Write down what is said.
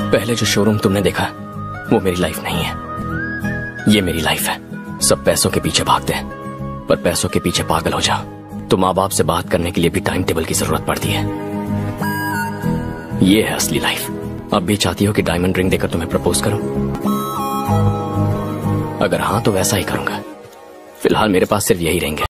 पहले जो शोरूम तुमने देखा वो मेरी लाइफ नहीं है, ये मेरी लाइफ है। सब पैसों के पीछे भागते हैं, पर पैसों के पीछे पागल हो जाओ तो माँ बाप से बात करने के लिए भी टाइम टेबल की जरूरत पड़ती है। ये है असली लाइफ। अब भी चाहती हो कि डायमंड रिंग देकर तुम्हें प्रपोज करूं? अगर हाँ तो वैसा ही करूंगा। फिलहाल मेरे पास सिर्फ यही रिंग है।